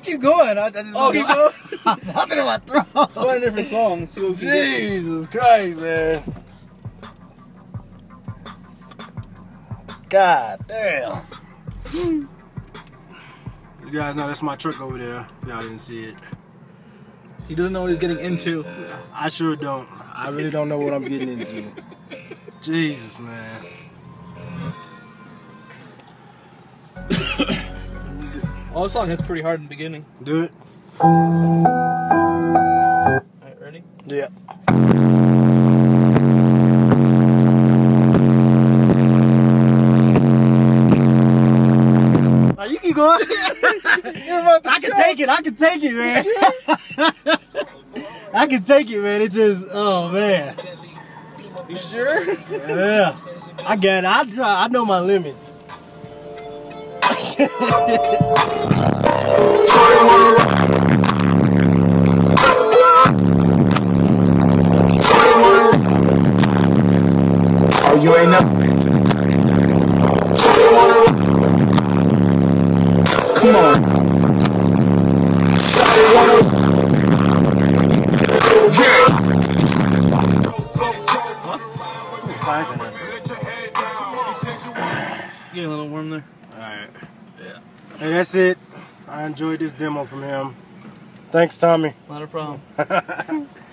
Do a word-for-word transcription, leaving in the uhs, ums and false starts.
keep going. I, I just oh, keep going. I'm fucking in my throat. Let's find a different song. Let's see what we Jesus Christ, man. God damn. You guys know that's my truck over there. Y'all didn't see it. He doesn't know what he's getting into. I sure don't. I really don't know what I'm getting into. Jesus, man. Oh, this song hits pretty hard in the beginning. Do it. Alright, ready? Yeah. Oh, you keep going. I can take it. I can take it, man. I can take it, man. It just, oh man. You sure? Yeah. I got it. I try. I know my limits. Oh, you ain't know. Come on. Getting a little warm there. Alright. Yeah. Hey, that's it. I enjoyed this demo from him. Thanks, Tommy. Not a problem.